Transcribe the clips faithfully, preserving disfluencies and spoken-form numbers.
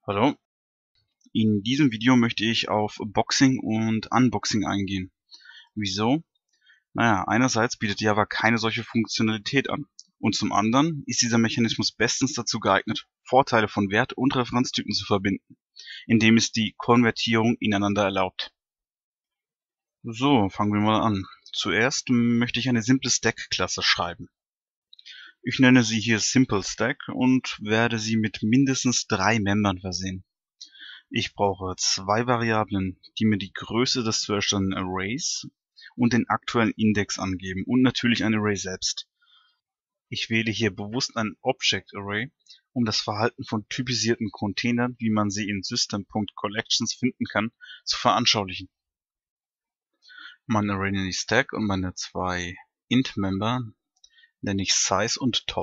Hallo, in diesem Video möchte ich auf Boxing und Unboxing eingehen. Wieso? Naja, einerseits bietet Java keine solche Funktionalität an und zum anderen ist dieser Mechanismus bestens dazu geeignet, Vorteile von Wert- und Referenztypen zu verbinden, indem es die Konvertierung ineinander erlaubt. So, fangen wir mal an. Zuerst möchte ich eine simple Stack-Klasse schreiben. Ich nenne sie hier SimpleStack und werde sie mit mindestens drei Membern versehen. Ich brauche zwei Variablen, die mir die Größe des zu erstellenden Arrays und den aktuellen Index angeben und natürlich ein Array selbst. Ich wähle hier bewusst ein Object Array, um das Verhalten von typisierten Containern, wie man sie in System.Collections finden kann, zu veranschaulichen. Mein Array nenne ich Stack und meine zwei Int-Member nenne ich Size und Top.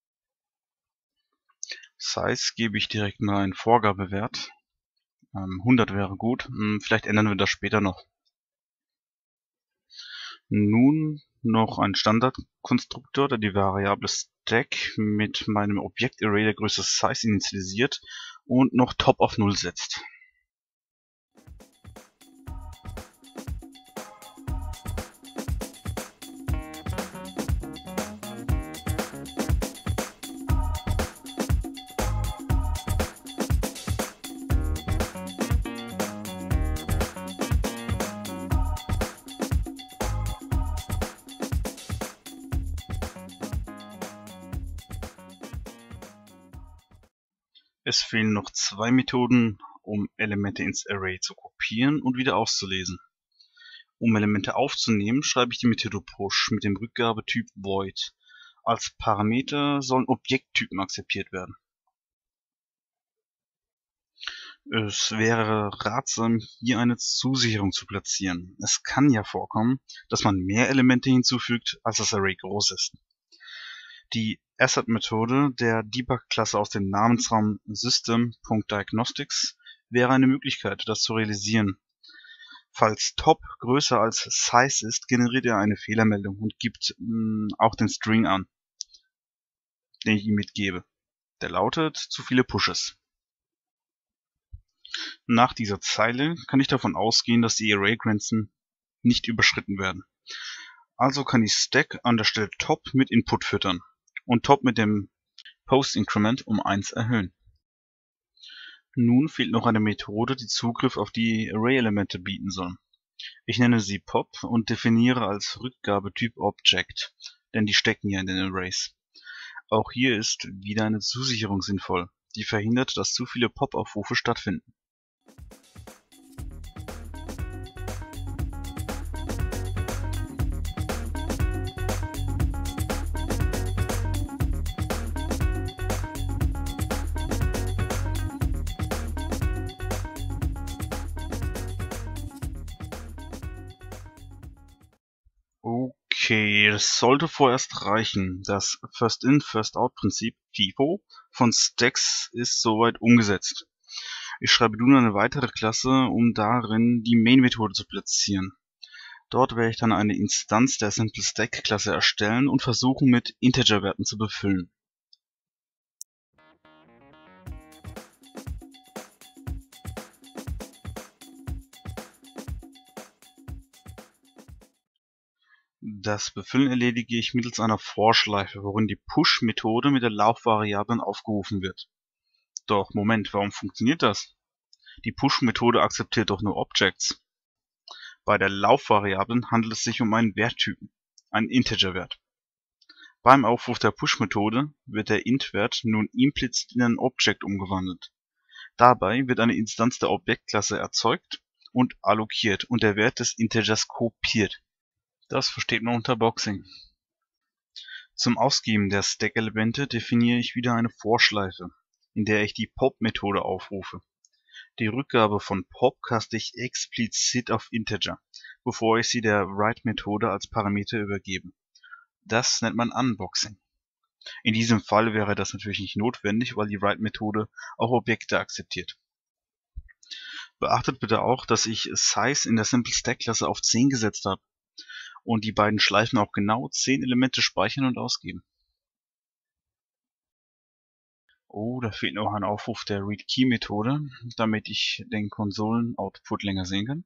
Size gebe ich direkt mal einen Vorgabewert. hundert wäre gut, vielleicht ändern wir das später noch. Nun noch ein Standardkonstruktor, der die Variable Stack mit meinem Objektarray der Größe Size initialisiert und noch Top auf null setzt. Es fehlen noch zwei Methoden, um Elemente ins Array zu kopieren und wieder auszulesen. Um Elemente aufzunehmen, schreibe ich die Methode Push mit dem Rückgabetyp Void. Als Parameter sollen Objekttypen akzeptiert werden. Es wäre ratsam, hier eine Zusicherung zu platzieren. Es kann ja vorkommen, dass man mehr Elemente hinzufügt, als das Array groß ist. Die Assert-Methode der Debug-Klasse aus dem Namensraum System.Diagnostics wäre eine Möglichkeit, das zu realisieren. Falls Top größer als Size ist, generiert er eine Fehlermeldung und gibt mh, auch den String an, den ich ihm mitgebe. Der lautet zu viele Pushes. Nach dieser Zeile kann ich davon ausgehen, dass die Array-Grenzen nicht überschritten werden. Also kann ich Stack an der Stelle Top mit Input füttern und Top mit dem Post-Increment um eins erhöhen. Nun fehlt noch eine Methode, die Zugriff auf die Array-Elemente bieten soll. Ich nenne sie Pop und definiere als Rückgabetyp Object, denn die stecken ja in den Arrays. Auch hier ist wieder eine Zusicherung sinnvoll, die verhindert, dass zu viele Pop-Aufrufe stattfinden. Okay, es sollte vorerst reichen. Das First-In, First-Out-Prinzip FIFO von Stacks ist soweit umgesetzt. Ich schreibe nun eine weitere Klasse, um darin die Main-Methode zu platzieren. Dort werde ich dann eine Instanz der SimpleStack-Klasse erstellen und versuchen, mit Integer-Werten zu befüllen. Das Befüllen erledige ich mittels einer For-Schleife, worin die Push-Methode mit der Laufvariablen aufgerufen wird. Doch Moment, warum funktioniert das? Die Push-Methode akzeptiert doch nur Objects. Bei der Laufvariablen handelt es sich um einen Werttypen, einen Integer-Wert. Beim Aufruf der Push-Methode wird der Int-Wert nun implizit in ein Object umgewandelt. Dabei wird eine Instanz der Objektklasse erzeugt und allokiert und der Wert des Integers kopiert. Das versteht man unter Boxing. Zum Ausgeben der Stack-Elemente definiere ich wieder eine For-Schleife, in der ich die Pop-Methode aufrufe. Die Rückgabe von Pop kaste ich explizit auf Integer, bevor ich sie der Write-Methode als Parameter übergebe. Das nennt man Unboxing. In diesem Fall wäre das natürlich nicht notwendig, weil die Write-Methode auch Objekte akzeptiert. Beachtet bitte auch, dass ich Size in der SimpleStack-Klasse auf zehn gesetzt habe und die beiden Schleifen auch genau zehn Elemente speichern und ausgeben. Oh, da fehlt noch ein Aufruf der Read-Key-Methode, damit ich den Konsolen-Output länger sehen kann.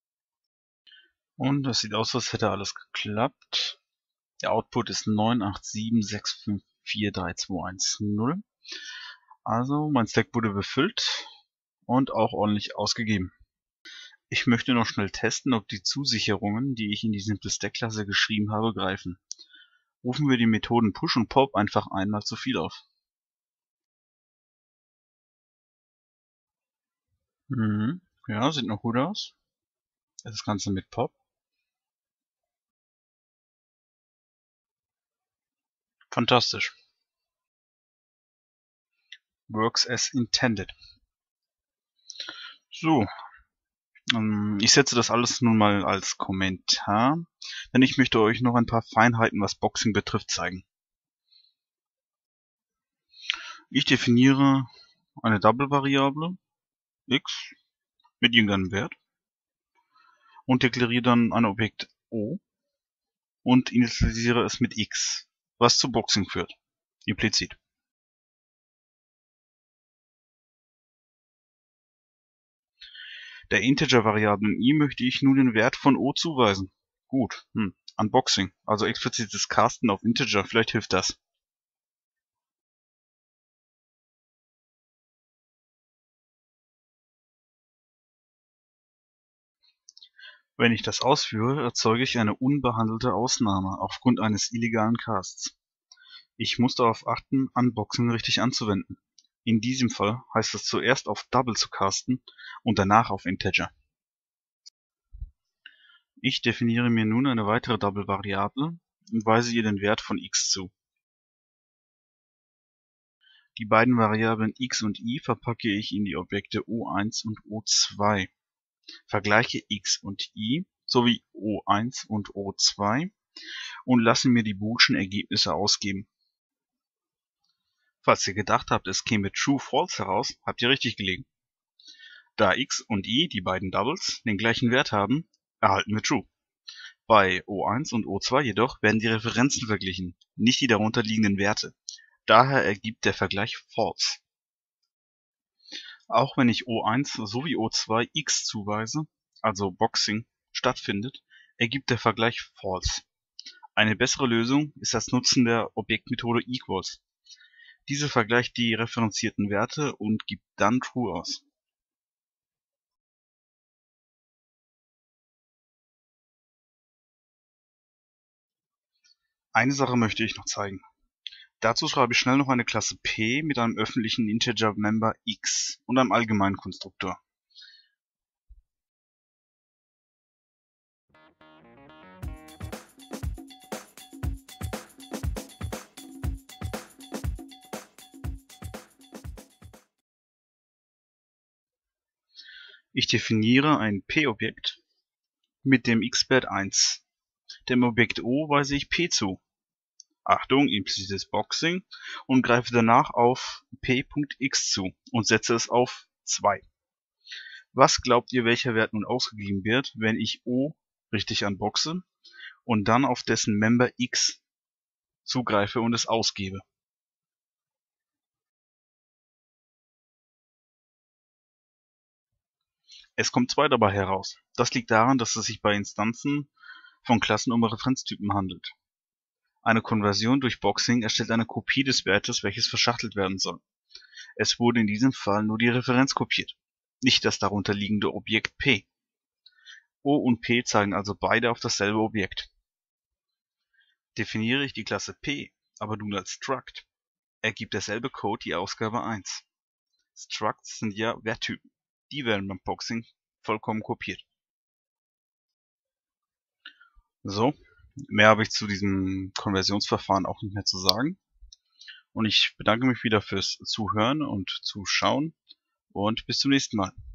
Und das sieht aus, als hätte alles geklappt. Der Output ist neun acht sieben sechs fünf vier drei zwei eins null. Also mein Stack wurde befüllt und auch ordentlich ausgegeben. Ich möchte noch schnell testen, ob die Zusicherungen, die ich in die Simple-Stack-Klasse geschrieben habe, greifen. Rufen wir die Methoden Push und Pop einfach einmal zu viel auf. Mhm. Ja, sieht noch gut aus. Das Ganze mit Pop. Fantastisch. Works as intended. So. Ich setze das alles nun mal als Kommentar, denn ich möchte euch noch ein paar Feinheiten, was Boxing betrifft, zeigen. Ich definiere eine Double-Variable x mit irgendeinem Wert und deklariere dann ein Objekt O und initialisiere es mit x, was zu Boxing führt, implizit. Der Integer-Variablen i möchte ich nun den Wert von O zuweisen. Gut, hm. Unboxing, also explizites Casten auf Integer, vielleicht hilft das. Wenn ich das ausführe, erzeuge ich eine unbehandelte Ausnahme aufgrund eines illegalen Casts. Ich muss darauf achten, Unboxing richtig anzuwenden. In diesem Fall heißt es zuerst auf Double zu casten und danach auf Integer. Ich definiere mir nun eine weitere Double-Variable und weise ihr den Wert von x zu. Die beiden Variablen x und i verpacke ich in die Objekte O eins und O zwei. Vergleiche x und i sowie O eins und O zwei und lasse mir die boolschen Ergebnisse ausgeben. Falls ihr gedacht habt, es käme True-False heraus, habt ihr richtig gelegen. Da x und i, die beiden Doubles, den gleichen Wert haben, erhalten wir True. Bei O eins und O zwei jedoch werden die Referenzen verglichen, nicht die darunter liegenden Werte. Daher ergibt der Vergleich False. Auch wenn ich O eins sowie O zwei x zuweise, also Boxing, stattfindet, ergibt der Vergleich False. Eine bessere Lösung ist das Nutzen der Objektmethode Equals. Diese vergleicht die referenzierten Werte und gibt dann True aus. Eine Sache möchte ich noch zeigen. Dazu schreibe ich schnell noch eine Klasse P mit einem öffentlichen Integer-Member x und einem allgemeinen Konstruktor. Ich definiere ein P-Objekt mit dem x-Wert eins. Dem Objekt O weise ich P zu. Achtung, implizites Boxing, und greife danach auf P.x zu und setze es auf zwei. Was glaubt ihr, welcher Wert nun ausgegeben wird, wenn ich O richtig unboxe und dann auf dessen Member x zugreife und es ausgebe? Es kommt zwei dabei heraus. Das liegt daran, dass es sich bei Instanzen von Klassen um Referenztypen handelt. Eine Konversion durch Boxing erstellt eine Kopie des Wertes, welches verschachtelt werden soll. Es wurde in diesem Fall nur die Referenz kopiert, nicht das darunter liegende Objekt P. O und P zeigen also beide auf dasselbe Objekt. Definiere ich die Klasse P aber nun als Struct, ergibt derselbe Code die Ausgabe eins. Structs sind ja Werttypen. Die werden beim Boxing vollkommen kopiert. So, mehr habe ich zu diesem Konversionsverfahren auch nicht mehr zu sagen. Und ich bedanke mich wieder fürs Zuhören und Zuschauen und bis zum nächsten Mal.